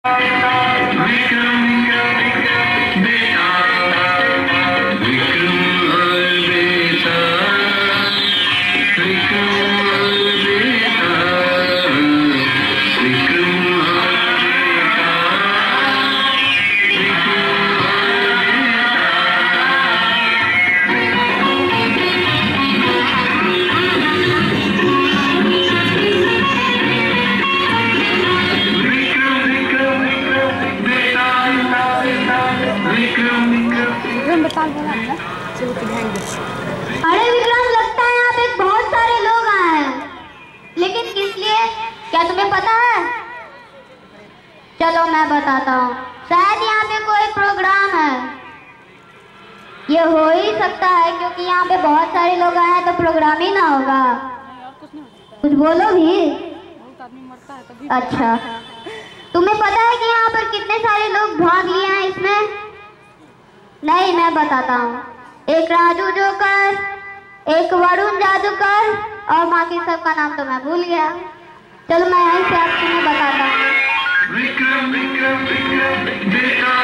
अरे विक्रम, लगता है यहाँ पे बहुत सारे लोग आए हैं, लेकिन किस लिए, क्या तुम्हें पता है? चलो मैं बताता हूँ। शायद यहाँ पे कोई प्रोग्राम है। ये हो ही सकता है क्योंकि यहाँ पे बहुत सारे लोग आए हैं, तो प्रोग्राम ही ना होगा। कुछ बोलो भी। अच्छा, तुम्हें पता है कि यहाँ पर कितने सारे लोग भाग लिए हैं इसमें? नहीं, मैं बताता हूँ। एक राजू जोकर, एक वरुण जादूकर और बाकी सबका नाम तो मैं भूल गया। चलो मैं यहीं से आप तुम्हें बताता हूँ।